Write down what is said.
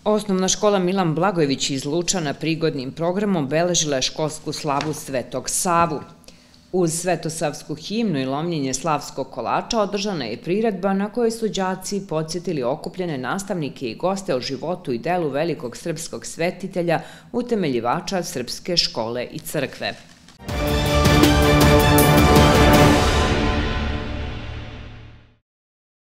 Osnovna škola Milan Blagojević iz Lučana prigodnim programom beležila je školsku slavu Svetog Savu. Uz svetosavsku himnu i lomljenje slavskog kolača održana je priredba na kojoj su đaci podsjetili okupljene nastavnike i goste o životu i delu velikog srpskog svetitelja, utemeljivača srpske škole i crkve.